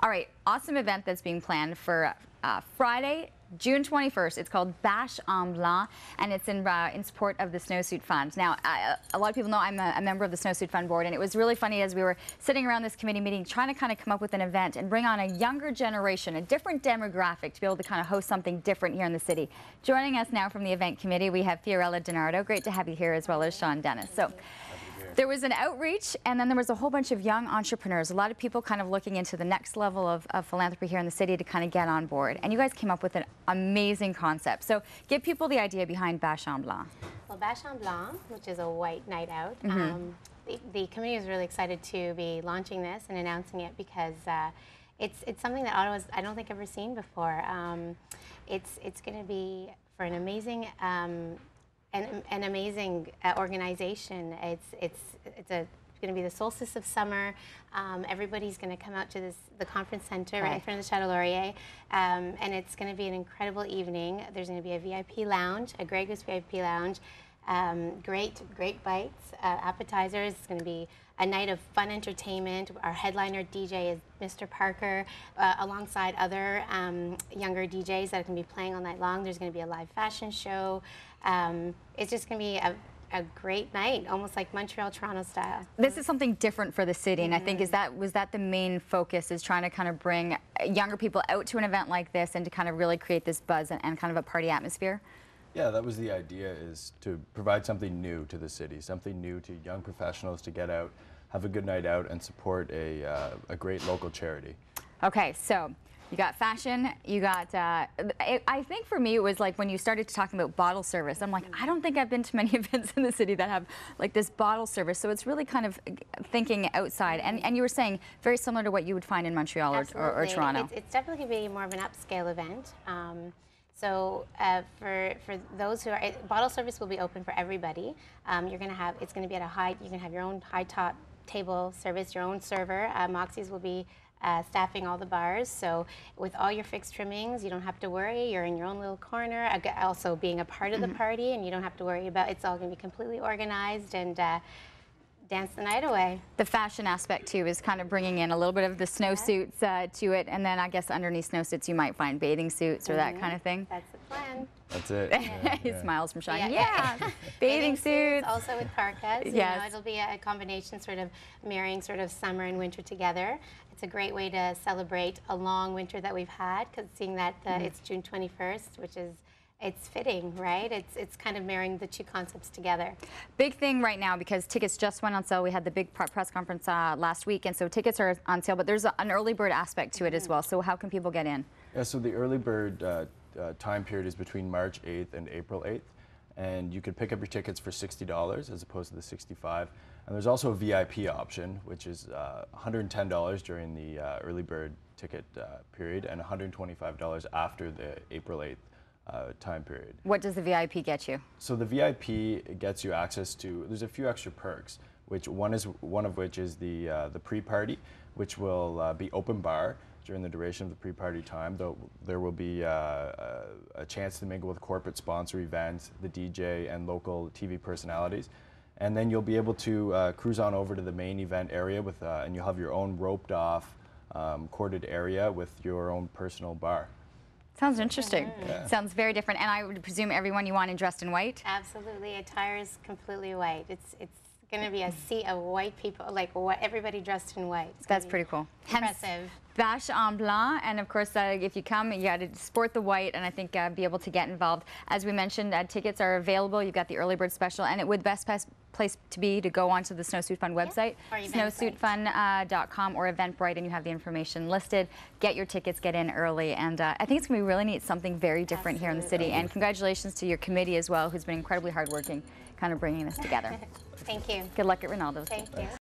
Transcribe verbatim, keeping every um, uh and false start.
All right, awesome event that's being planned for uh, Friday, June twenty-first. It's called Bash En Blanc, and it's in uh, in support of the Snowsuit Fund. Now, uh, a lot of people know I'm a, a member of the Snowsuit Fund board, and it was really funny as we were sitting around this committee meeting trying to kind of come up with an event and bring on a younger generation, a different demographic, to be able to kind of host something different here in the city. Joining us now from the event committee, we have Fiorella, Dinardo. Great to have you here, as well as Shaun, Denis. So. There was an outreach, and then there was a whole bunch of young entrepreneurs, a lot of people kind of looking into the next level of, of philanthropy here in the city to kind of get on board. And you guys came up with an amazing concept. So give people the idea behind Bash En Blanc. Well, Bash En Blanc, which is a white night out, Mm-hmm. um, the, the committee is really excited to be launching this and announcing it because uh, it's, it's something that Ottawa's, I don't think, ever seen before. Um, it's it's going to be for an amazing um, An, an amazing uh, organization. It's it's it's a going to be the solstice of summer. Um, everybody's going to come out to this the conference center right, right in front of the Chateau Laurier, um, and it's going to be an incredible evening. There's going to be a V I P lounge, a Grey Goose V I P lounge. Um, great, great bites, uh, appetizers. It's going to be a night of fun entertainment. Our headliner D J is Mister Parker, uh, alongside other um, younger D Js that can be playing all night long. There's going to be a live fashion show. Um, it's just going to be a, a great night, almost like Montreal, Toronto style. This is something different for the city, and mm-hmm. I think is that was that the main focus, is trying to kind of bring younger people out to an event like this and to kind of really create this buzz and, and kind of a party atmosphere? Yeah, that was the idea, is to provide something new to the city, something new to young professionals to get out, have a good night out, and support a, uh, a great local charity. Okay, so you got fashion, you got, uh, it, I think for me it was like when you started talking about bottle service, I'm like, I don't think I've been to many events in the city that have like this bottle service, so it's really kind of thinking outside. And, and you were saying very similar to what you would find in Montreal or, or, or Toronto. It's, it's definitely going to be more of an upscale event. Um, So uh, for for those who are, it, bottle service will be open for everybody. Um, you're going to have, it's going to be at a high, you can have your own high top table service, your own server. Uh, Moxie's will be uh, staffing all the bars. So with all your fixed trimmings, you don't have to worry. You're in your own little corner. Also being a part of the party, and you don't have to worry about, it's all going to be completely organized, and uh, dance the night away. The fashion aspect too is kind of bringing in a little bit of the snowsuits uh, to it, and then I guess underneath snowsuits you might find bathing suits or mm-hmm. that kind of thing. That's the plan. That's it. Yeah, he yeah. smiles from Shaun. Yeah, yeah. yeah. bathing suits. Also with parkas. You yes. know, it'll be a combination, sort of marrying sort of summer and winter together. It's a great way to celebrate a long winter that we've had, because seeing that uh, mm-hmm. it's June twenty-first, which is, it's fitting, right? It's it's kind of marrying the two concepts together. Big thing right now, because tickets just went on sale. We had the big press conference uh, last week, and so tickets are on sale, but there's a, an early bird aspect to it mm-hmm. as well. So how can people get in? Yeah, so the early bird uh, uh, time period is between March eighth and April eighth, and you could pick up your tickets for sixty dollars as opposed to the sixty-five dollars. And there's also a V I P option, which is uh, one hundred ten dollars during the uh, early bird ticket uh, period, and one hundred twenty-five dollars after the April eighth Uh, time period. What does the V I P get you? So the V I P gets you access to, there's a few extra perks, which one is one of which is the uh, the pre-party, which will uh, be open bar during the duration of the pre-party time. Though there will be uh, a, a chance to mingle with corporate sponsor events, the D J, and local T V personalities. And then you'll be able to uh, cruise on over to the main event area with, uh, and you'll have your own roped off, um, corded area with your own personal bar. Sounds interesting. Mm-hmm. Yeah. Sounds very different. And I would presume everyone you want in dressed in white? Absolutely. Attire is completely white. It's it's going to be a sea of white people, like what, everybody dressed in white. It's That's pretty cool. Impressive. Hence, Bash En Blanc, and of course, uh, if you come, you got to sport the white, and I think uh, be able to get involved. As we mentioned, uh, tickets are available. You've got the early bird special, and it would best place to be to go onto the Snowsuit Fund website, yeah. snowsuit fund dot com or Eventbrite, and you have the information listed. Get your tickets, get in early, and uh, I think it's going to be really neat, something very different Absolutely. here in the city. And congratulations to your committee as well, who's been incredibly hardworking, kind of bringing this together. Thank you. Good luck at Ronaldo's. Thank you.